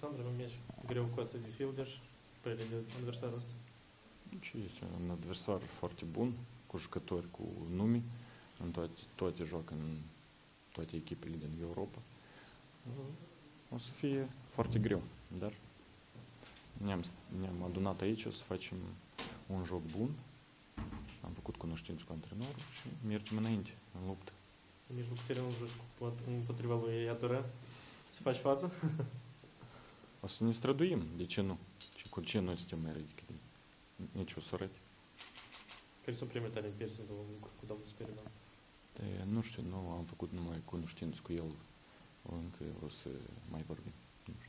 Alexandru, un meci greu cu asta de fielder pe lângă adversarul ăsta. Și este un adversar foarte bun, cu jucători cu nume, în toate joacă în toate echipele din Europa. O să fie foarte greu, dar ne-am adunat aici să facem un joc bun. Am făcut cunoștință cu antrenorul și mergem înainte, în luptă. În mijlocul terenului joci împotriva lui Iatura. Să faci față? O să ne străduim, de ce nu? Și cu ce noi suntem mai radicali? Nici o să arăt. Care sunt primele tale impresii cu domnul Speriman? Nu știu, nu am făcut numai cunoștință cu el. Încă o să mai vorbim. Nu știu.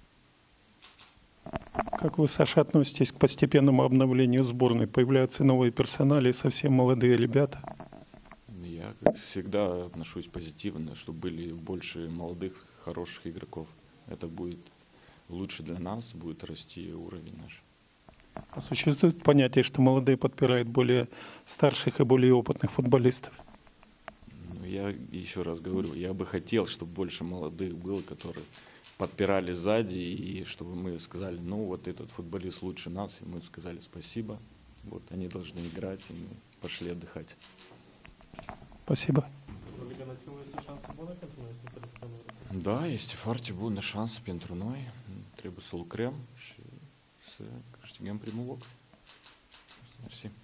Как вы, Саша, относитесь к постепенному обновлению сборной? Появляются новые персонали, совсем молодые ребята. Я, как всегда, отношусь позитивно, чтобы были больше молодых, хороших игроков. Это будет лучше для нас, будет расти уровень наш. А существует понятие, что молодые подпирают более старших и более опытных футболистов? Ну, я еще раз говорю, я бы хотел, чтобы больше молодых было, которые подпирали сзади, и чтобы мы сказали, ну вот этот футболист лучше нас, и мы сказали спасибо, вот они должны играть, и мы pошли отдыхать. Spasiba. Da, este foarte bună șansă pentru noi. Trebuie să lucrăm și să câștigăm primul loc. Mersi.